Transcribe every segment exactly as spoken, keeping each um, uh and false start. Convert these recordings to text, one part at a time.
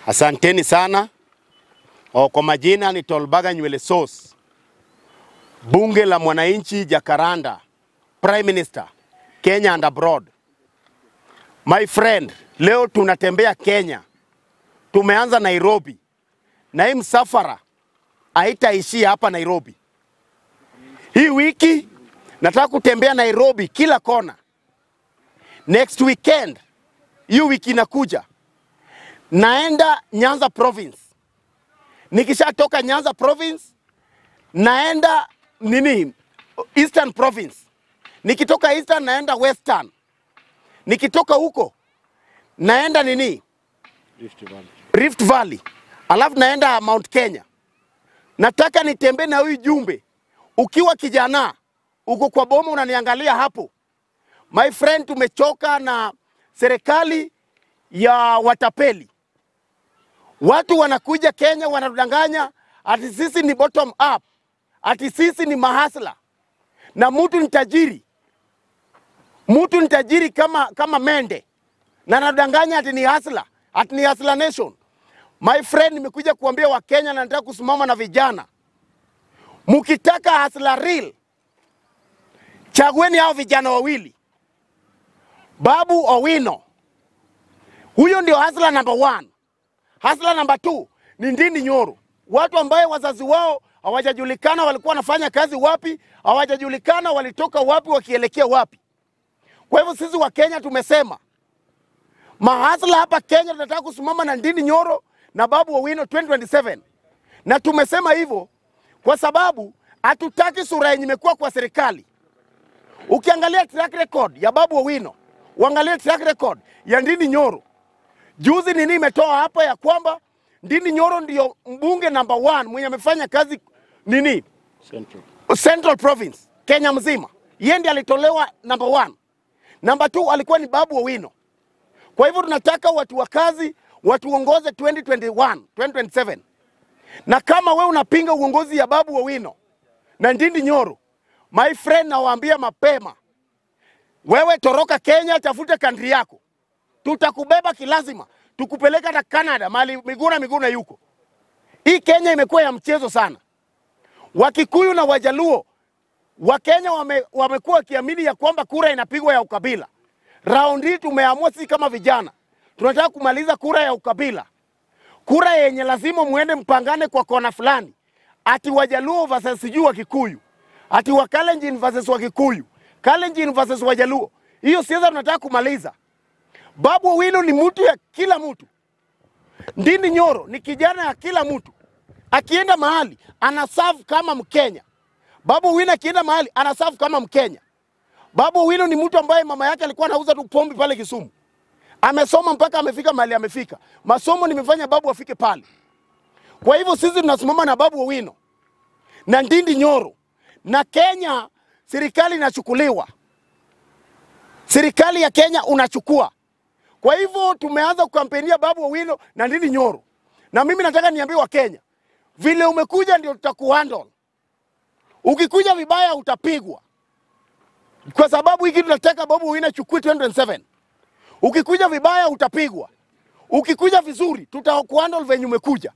Asanteni sana. O, kwa majina ni Tolbaga Nywele Sauce, bunge la mwananchi Jacaranda, Prime Minister, Kenya and abroad. My friend, leo tunatembea Kenya. Tumeanza Nairobi. Na hii msafara haitaishia hapa Nairobi. Hii wiki nataka kutembea Nairobi kila kona. Next weekend, hii wiki inakuja, naenda Nyanza province. Nikisha toka Nyanza province, naenda nini? Eastern province. Nikitoka Eastern naenda Western. Nikitoka huko naenda nini? Rift Valley. Rift Valley. Alafu naenda Mount Kenya. Nataka nitembee na huyu jumbe. Ukiwa kijana, uko kwa boma unaniangalia hapo. My friend, tumechoka na serikali ya watapeli. Watu wanakuja Kenya wanadanganya ati sisi ni bottom up, ati sisi ni mahasla. Na mtu ni tajiri. Mtu ni tajiri kama kama mende. Na anadanganya ati ni hasla, ati ni hasla nation. My friend, nimekuja kuambia wa Kenya na nataka kusimama na vijana. Mukitaka hasla real, chagueni hao vijana wawili. Babu Owino. Huyo ndio hasla number one. Hasla number two ni Ndindi Nyoro. Watu ambaye wazazi wao hawajajulikana walikuwa wanafanya kazi wapi, hawajajulikana walitoka wapi wakielekea wapi. Kwa hivyo sisi wa Kenya tumesema mahasla hapa Kenya tunataka kusimama na Ndindi Nyoro na Babu Owino twenty twenty-seven. Na tumesema hivyo kwa sababu hatutaki sura yenye imekuwa kwa serikali. Ukiangalia track record ya Babu Owino, uangalie track record ya Ndindi Nyoro. Juzi nini imetoa hapa ya kwamba Ndindi Nyoro ndio mbunge number one mwenye amefanya kazi nini? Central. Central Province, Kenya mzima. Yeye ndiye alitolewa number one. Number two alikuwa ni Babu Owino. Kwa hivyo tunataka watu wa kazi watuongoze twenty twenty-one, twenty twenty-seven. Na kama we unapinga uongozi ya Babu Owino na Ndindi Nyoro, my friend, nawaambia mapema, wewe toroka Kenya, tafuta country yako. Tutakubeba kilazima, tukupeleka hata Canada, mali Miguna Miguna yuko. Hii Kenya imekuwa ya mchezo sana. Wakikuyu na Wajaluo, Wakenya wame, wamekuwa wakiamini ya kwamba kura inapigwa ya ukabila. Round hii tumeamua sisi kama vijana, tunataka kumaliza kura ya ukabila. Kura yenye lazima muende mpangane kwa kona fulani. Ati Wajaluo versus sijui wa Kikuyu. Ati wa Kalenjin versus wa Kikuyu. Kalenjin versus Wajaluo. Hiyo siasa tunataka kumaliza. Babu Owino ni mtu ya kila mtu. Ndindi Nyoro ni kijana ya kila mtu. Akienda mahali anaserve kama Mkenya. Babu Owino akienda mahali anaserve kama Mkenya. Babu Owino ni mtu ambaye mama yake alikuwa anauza tu pombe pale Kisumu. Amesoma mpaka amefika mahali amefika. Masomo nimefanya babu afike pale. Kwa hivyo sisi tunasimama na Babu Owino na Ndindi Nyoro. Na Kenya serikali inachukuliwa. Serikali ya Kenya unachukua. Kwa hivyo tumeanza kukampenia Babu Owino na Ndindi Nyoro. Na mimi nataka niambie wa Kenya, vile umekuja ndio tutakuhandle. Ukikuja vibaya utapigwa. Kwa sababu hiki tunataka Babu Owino achukue twenty twenty-seven. Ukikuja vibaya utapigwa. Ukikuja vizuri tutakuhandle venye umekuja.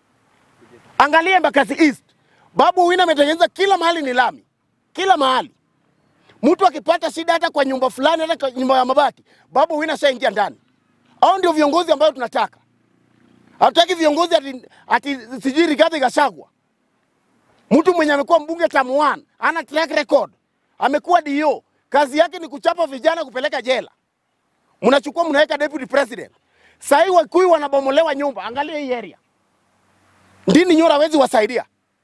Angalia Embakasi East. Babu Owino ametengeneza kila mahali ni lami. Kila mahali. Mtu akipata shida hata kwa nyumba fulani, hata kwa nyumba ya mabati, Babu Owino ashaingia ndani. Hao ndio viongozi ambao tunataka. Hatutaki viongozi ati, ati sijui Rigathi Gachagua. Mtu mwenye amekuwa mbunge term one, ana track record. Amekuwa D O. Kazi yake ni kuchapa vijana kupeleka jela. Mnachukua mnaweka deputy president. Sasa Wakikuyu wanabomolewa nyumba. Angalia hii area. Ndindi Nyoro hawezi wasaidia.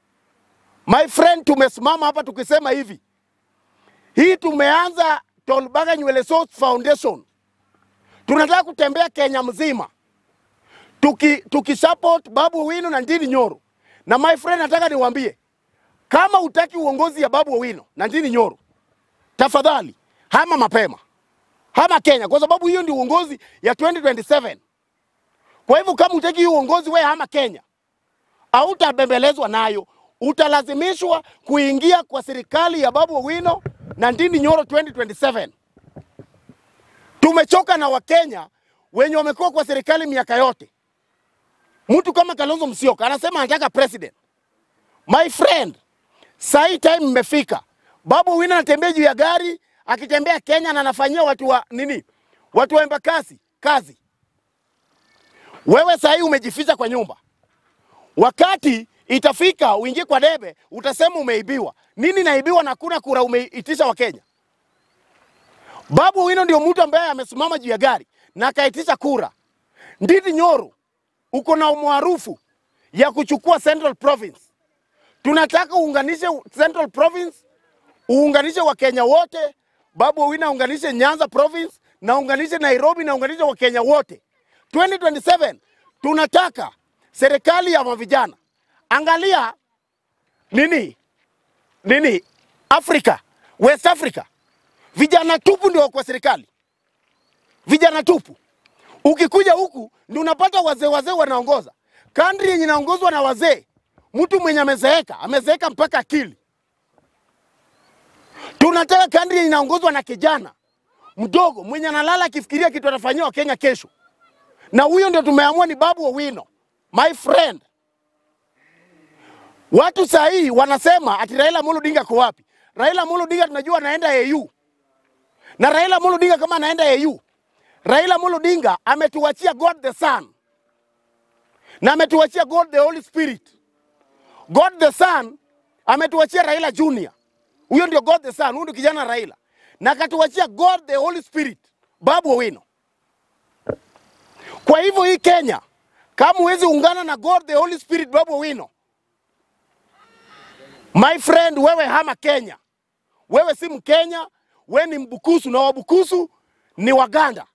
My friend, tumesimama hapa tukisema hivi. Hii tumeanza Tolbaga Nywele Sauce Foundation. Tunataka kutembea Kenya mzima. Tuki tukisupport Babu Owino na Ndindi Nyoro. Na my friend, nataka niwaambie, kama utaki uongozi ya Babu Owino na Ndindi Nyoro, tafadhali hama mapema. Hama Kenya kwa sababu hiyo ndio uongozi ya twenty twenty-seven. Kwa hivyo kama utaki uongozi wewe hama Kenya, hautabembelezwa nayo. Utalazimishwa kuingia kwa serikali ya Babu Owino na Ndindi Nyoro twenty twenty-seven. Tumechoka na Wakenya wenye wamekuwa kwa serikali miaka yote. Mtu kama Kalonzo Musyoka anasema anataka president. My friend, sai time mmefika. Babu Owino anatembea juu ya gari, akitembea Kenya na anafanyia watu wa nini? Watu wa Embakasi kazi. Wewe sai umejificha kwa nyumba. Wakati itafika uingie kwa debe, utasema umeibiwa. Nini naibiwa na kuna kura umeitisha wa Kenya? Babu Owino ndio mtu ambaye amesimama juu ya gari na akaitisha kura. Ndindi Nyoro uko na umaarufu ya kuchukua Central Province. Tunataka uunganishe Central Province, uunganishe wa Kenya wote. Babu Owino uunganishe Nyanza Province na uunganishe Nairobi na uunganishe wa Kenya wote. twenty twenty-seven tunataka serikali ya mavijana. Angalia nini? Nini? Afrika, West Africa. Vijana tupu ndio kwa serikali. Vijana tupu. Ukikuja huku ndio unapata wazee wazee wanaongoza. Country yenye inaongozwa na wazee, mtu mwenye amezeeka, amezeeka mpaka akili. Tunataka country yenye inaongozwa na kijana mdogo mwenye analala akifikiria kitu atafanyia Kenya kesho. Na huyo ndio tumeamua ni Babu Owino. My friend. Watu sahi wanasema ati Raila Amolo Odinga kwa wapi? Raila Amolo Odinga tunajua anaenda A U. Na Raila Amolo Odinga kama anaenda A U, Raila Amolo Odinga ametuachia God the Son. Na ametuachia God the Holy Spirit. God the Son ametuachia Raila Junior. Huyo ndio God the Son, huyo ndio kijana Raila. Na akatuachia God the Holy Spirit, Babu Owino. Kwa hivyo hii Kenya, kama huwezi ungana na God the Holy Spirit, Babu Owino, my friend, wewe hama Kenya. Wewe si Mkenya, wewe ni Mbukusu, na Wabukusu ni Waganda.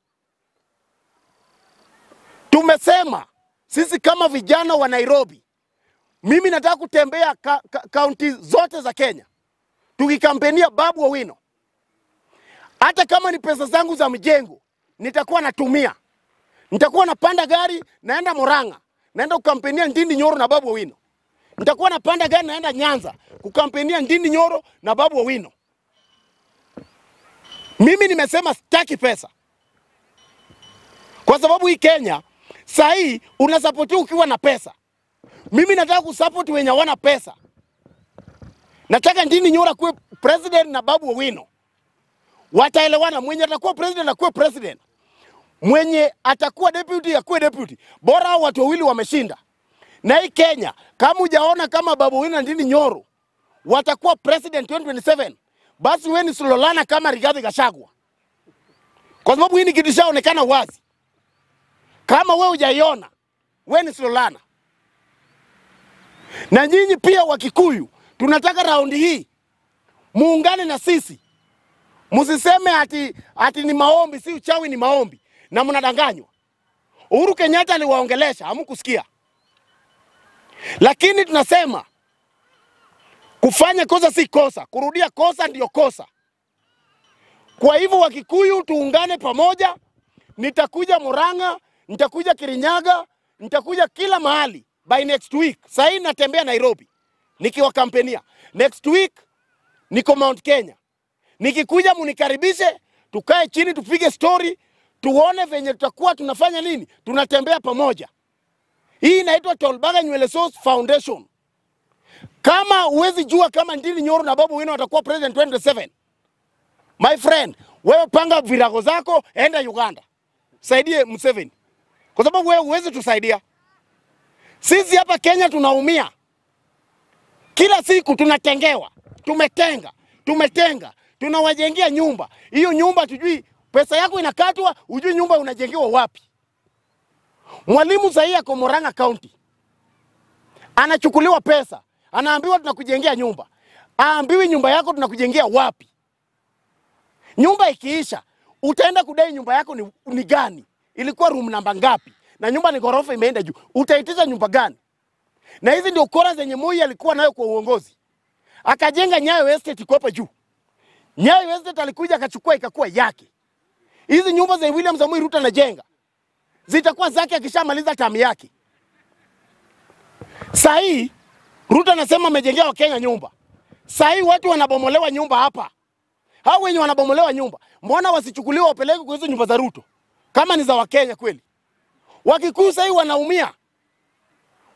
Tumesema sisi kama vijana wa Nairobi, mimi nataka kutembea ka, ka, kaunti zote za Kenya tukikampenia Babu Owino. Hata kama ni pesa zangu za mjengo, nitakuwa natumia. Nitakuwa napanda gari naenda Murang'a, naenda kukampenia Ndindi Nyoro na Babu Owino. Nitakuwa napanda gari naenda Nyanza kukampenia Ndindi Nyoro na Babu Owino. Mimi nimesema sitaki pesa. Kwa sababu hii Kenya sahi unasupport ukiwa na pesa. Mimi nataka kusupport wenye wana pesa. Nataka Ndindi Nyoro kuwe president na Babu Owino. Wataelewana, mwenye atakuwa president akuwe president. Mwenye atakuwa deputy akuwe deputy. Bora watu wawili wameshinda. Na hii Kenya, kama hujaona kama Babu Owino na Ndindi Nyoro watakuwa president twenty twenty-seven, basi wewe ni sulolana kama Rigathi Gachagua. Kwa sababu hii ni kitu shaonekana wazi. Kama wewe hujaiona, wewe ni sulolana. Na nyinyi pia wa Kikuyu, tunataka raundi hii muungane na sisi. Msiseme ati ati ni maombi, si uchawi, ni maombi na mnadanganywa. Uhuru Kenyatta aliwaongelesha, hamkusikia. Lakini tunasema kufanya kosa si kosa, kurudia kosa ndio kosa. Kwa hivyo wa Kikuyu tuungane pamoja. Nitakuja Murang'a, nitakuja Kirinyaga, nitakuja kila mahali by next week. Sasa natembea Nairobi nikiwa kampenia. Next week niko Mount Kenya. Nikikuja munikaribishe, tukae chini tupige story, tuone venye tutakuwa tunafanya nini, tunatembea pamoja. Hii inaitwa Tolbaga Nywele Sauce Foundation. Kama uwezi jua kama Ndindi Nyoro na Babu Owino watakuwa president twenty twenty-seven, my friend, wewe panga virago zako, enda Uganda. Saidie Museveni. Kwa sababu wewe uwezi tusaidia. Sisi hapa Kenya tunaumia. Kila siku tunatengewa. Tumetenga, tumetenga. Tunawajengea nyumba. Hiyo nyumba tujui pesa yako inakatwa, ujui nyumba unajengewa wapi. Mwalimu sahi yako Murang'a County anachukuliwa pesa, anaambiwa tunakujengea nyumba. Aambiwi nyumba yako tunakujengea wapi. Nyumba ikiisha, utaenda kudai nyumba yako ni, ni gani? Ilikuwa room namba ngapi? Na nyumba ni ghorofa imeenda juu. Utaitisha nyumba gani? Na hizi ndio kora zenye Moi alikuwa nayo kwa uongozi. Akajenga Nyayo Estate iko hapa juu. Nyayo Estate alikuja akachukua ikakuwa yake. Hizi nyumba za William Samoei Ruto anajenga zitakuwa zake akishamaliza tamu yake. Sahi Ruto anasema amejengea wa Kenya nyumba. Sahi watu wanabomolewa nyumba hapa. Hao wenye wanabomolewa nyumba, mbona wasichukuliwa wapeleke kwa hizo nyumba za Ruto? Kama ni za wa Kenya kweli. Wakikuyu sahi wanaumia.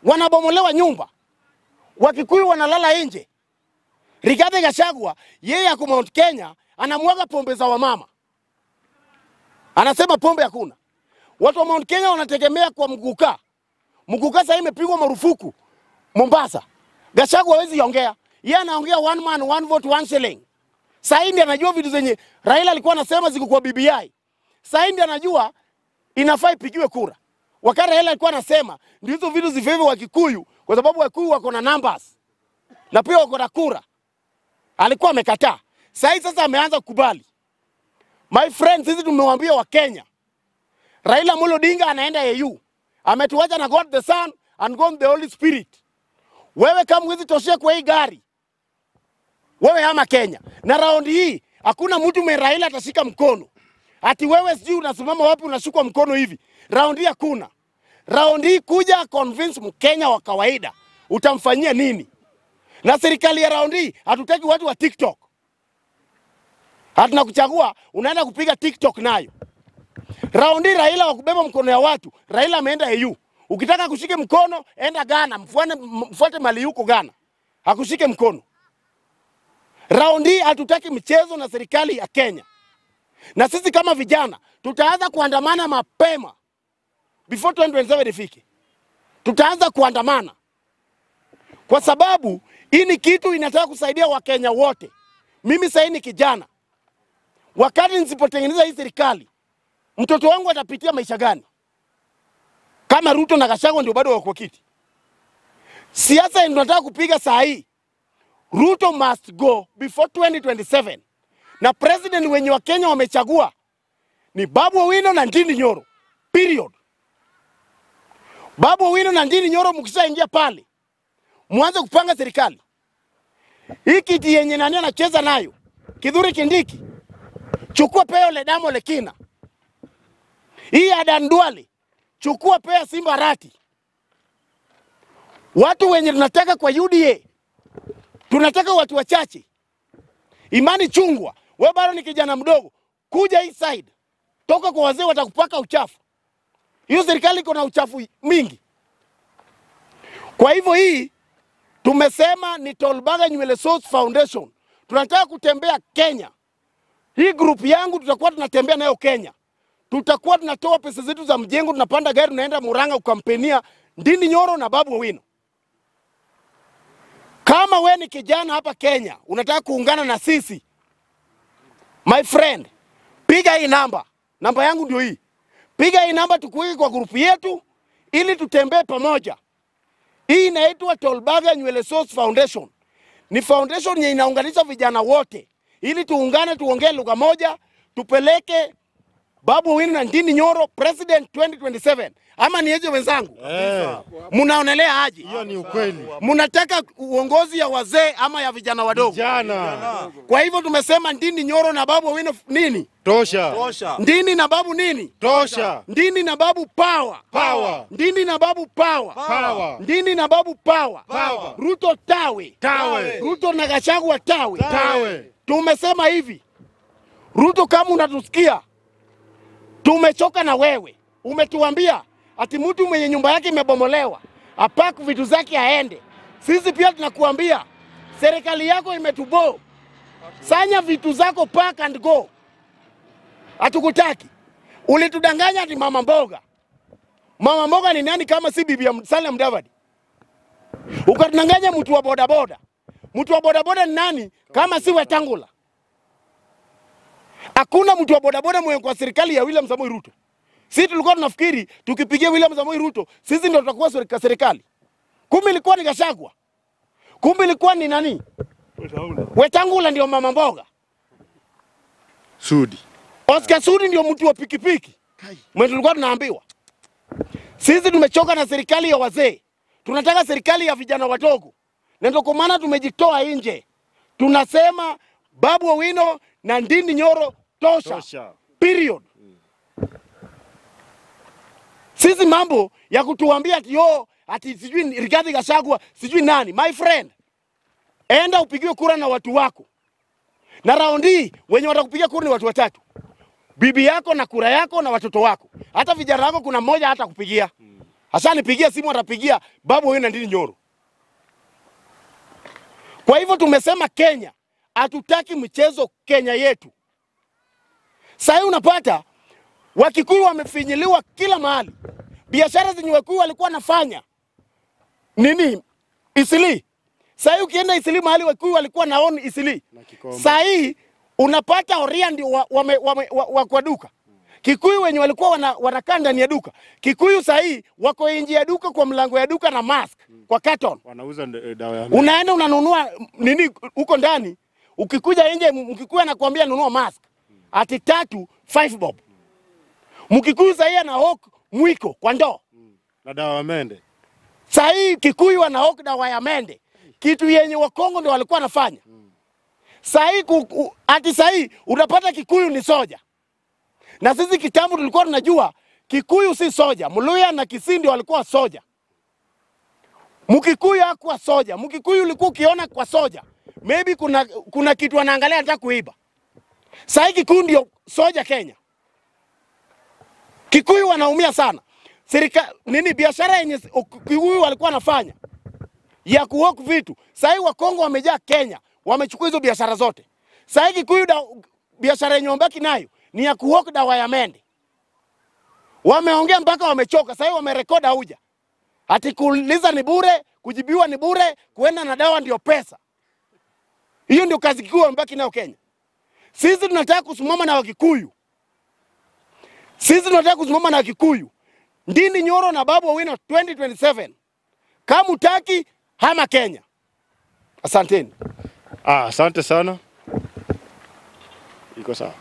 wanabomolewa nyumba, Wakikuyu wanalala nje. Rigathi Gachagua yeye ako Mount Kenya anamwaga pombe za wamama. Anasema pombe hakuna. Watu wa Mount Kenya wanategemea kwa mguka. Mguka sasa imepigwa marufuku Mombasa. Gachagua hawezi ongea. Yeye anaongea one man one vote one shilling. Sasa ndiye anajua vitu zenye Raila alikuwa anasema ziko kwa B B I. Sasa ndiye anajua inafaa ipigiwe kura. Wakati Raila alikuwa anasema ndio hizo vitu zifewe wa Kikuyu kwa sababu Wakikuyu wako na numbers. Na pia wako na kura. Alikuwa amekataa. Sasa sasa ameanza kukubali. My friends, sisi tumemwambia wa Kenya. Raila Amolo Odinga anaenda A U. Ametuacha na God the Son and God the Holy Spirit. Wewe kama huwezi toshea kwa hii gari, wewe hama Kenya. Na raundi hii hakuna mtu mwe Raila atashika mkono. Ati wewe sijui unasimama wapi unashukwa mkono hivi. Raundi hii hakuna. Raundi hii kuja convince Mkenya wa kawaida utamfanyia nini? Na serikali ya raundi hii hatutaki watu wa TikTok. Hatuna kuchagua unaenda kupiga TikTok nayo. Raundi Raila wa kubeba mkono ya watu, Raila ameenda A U. Ukitaka kushike mkono, enda Ghana, mfuate mfuate mali yuko Ghana. Hakushike mkono. Raundi hatutaki mchezo na serikali ya Kenya. Na sisi kama vijana, tutaanza kuandamana mapema before twenty twenty-seven ifike. Tutaanza kuandamana. Kwa sababu hii ni kitu inataka kusaidia Wakenya wote. Mimi sasa ni kijana. Wakati nisipotengeneza hii serikali, mtoto wangu atapitia maisha gani? Kama Ruto na Gachagua ndio bado wako kiti. Siasa tunataka kupiga saa hii. Ruto must go before twenty twenty-seven. Na president wenye wa Kenya wamechagua ni Babu Owino na Ndindi Nyoro. Period. Babu Owino na Ndindi Nyoro mkishaingia pale, mwanze kupanga serikali. Hii kiti yenye nani anacheza nayo? Kithure Kindiki. Chukua peo Ledamo Lekina. Hii Adan Duale. Chukua pea Simba Arati. Watu wenye tunataka kwa U D A. Tunataka watu wachache. Imani Chungwa. Wewe bado ni kijana mdogo. Kuja hii side. Toka kwa wazee watakupaka uchafu. Hiyo serikali iko na uchafu mingi. Kwa hivyo hii tumesema ni Tolbaga Nywele Source Foundation. Tunataka kutembea Kenya. Hii group yangu tutakuwa tunatembea nayo Kenya. Tutakuwa tunatoa pesa zetu za mjengo, tunapanda gari tunaenda Murang'a kukampenia Ndindi Nyoro na Babu Owino. Kama we ni kijana hapa Kenya, unataka kuungana na sisi, my friend, piga hii namba. Namba yangu ndio hii. Piga hii namba tukuweke kwa grupu yetu ili tutembee pamoja. Hii inaitwa Tolbaga Nywele Source Foundation. Ni foundation yenye inaunganisha vijana wote ili tuungane, tuongee lugha moja, tupeleke Babu Owino na Ndindi Nyoro president twenty twenty-seven. Ama ni eje wenzangu? Eh. Munaonelea aje? Hiyo ni ukweli. Munataka uongozi ya wazee ama ya vijana wadogo? Vijana. Kwa hivyo tumesema Ndindi Nyoro na Babu Owino nini? Tosha. Tosha. Ndindi na Babu nini? Tosha. Ndindi na Babu power. Power. Ndindi na Babu power. Power. Ndindi na Babu power. Power. Ruto tawe. Tawe. Ruto na Gachagua tawe. Tawe. Tumesema hivi. Ruto, kama unatusikia, tumechoka na wewe. Umetuambia ati mtu mwenye nyumba yake imebomolewa apack vitu zake aende. Sisi pia tunakuambia serikali yako imetubo. Sanya vitu zako, pack and go. Hatukutaki. Ulitudanganya ati mama mboga. Mama mboga ni nani kama si bibi ya Musalia Mudavadi? Ukatudanganya mtu wa boda boda. Mtu wa boda boda ni nani kama si Wetangula? Hakuna mtu wa boda boda mwenye kwa serikali ya William Samoei Ruto. Sisi tulikuwa tunafikiri tukipigia William Samoei Ruto sisi ndio tutakuwa serikali. Kumbe ilikuwa ni Gachagua. Kumbe ilikuwa ni nani? Wetangula. Wetangula ndio mama mboga. Sudi. Oscar Sudi ndio mtu wa pikipiki. Mwenye tulikuwa tunaambiwa. Sisi tumechoka na serikali ya wazee. Tunataka serikali ya vijana wadogo. Na ndio kwa maana tumejitoa nje. Tunasema Babu Owino na Ndindi Nyoro tosha. Tosha. Period. Sisi mambo ya kutuambia ati yo ati sijui Rigathi Gachagua sijui nani. My friend, enda upigiwe kura na watu wako. Na raundi wenye watakupigia kura ni watu watatu. Bibi yako na kura yako na watoto wako. Hata vijana wako kuna mmoja hata kupigia. Ashanipigia simu, atapigia Babu Owino na Ndindi Nyoro. Kwa hivyo tumesema Kenya, hatutaki mchezo Kenya yetu. Sasa unapata Wakikuyu wamefinyiliwa kila mahali. Biashara zenye Wakikuyu walikuwa nafanya nini? Isili. Sasa ukienda Isili mahali Wakikuyu walikuwa naona Isili. Sasa unapata Oria ndio wa, wa, wa, wa, wa kwa duka. Kikuyu wenye walikuwa wana, wanakaa ndani ya duka. Kikuyu sahii wako nje ya duka kwa mlango ya duka na mask kwa carton. Wanauza dawa ya. Unaenda unanunua nini huko ndani? Ukikuja nje Mkikuyu anakuambia nunua mask. Ati tatu five bob. Mkikuyu sahii ana hawk mwiko kwa ndoo. Na dawa ya mende. Sahii Kikuyu ana hawk dawa ya mende. Kitu yenye Wakongo ndio walikuwa wanafanya. Sahii ati sahii unapata Kikuyu ni soja. Na sisi kitambo tulikuwa tunajua Kikuyu si soja. Mluya na Kisindi walikuwa soja. Mkikuyu hakuwa soja. Mkikuyu ulikuwa ukiona kwa soja, maybe kuna kuna kitu anaangalia anataka kuiba. Sasa Kikuyu ndio soja Kenya. Kikuyu wanaumia sana. Serikali nini biashara yenye Kikuyu walikuwa wanafanya ya kuwok vitu. Sasa Wakongo wamejaa Kenya, wamechukua hizo biashara zote. Sasa Kikuyu biashara yenye wambaki nayo ni ya kuwok dawa ya mende. Wameongea mpaka wamechoka. Sasa wamerekodi huja. Ati kuuliza ni bure, kujibiwa ni bure, kuenda na dawa ndio pesa. Hiyo ndio kazi Kikuyu wamebaki nayo Kenya. Sisi tunataka kusimama na Wakikuyu. Sisi tunataka kusimama na Wakikuyu. Ndindi Nyoro na Babu Owino twenty twenty-seven. Kama utaki hama Kenya. Asanteni. Ah, asante sana. Iko sawa.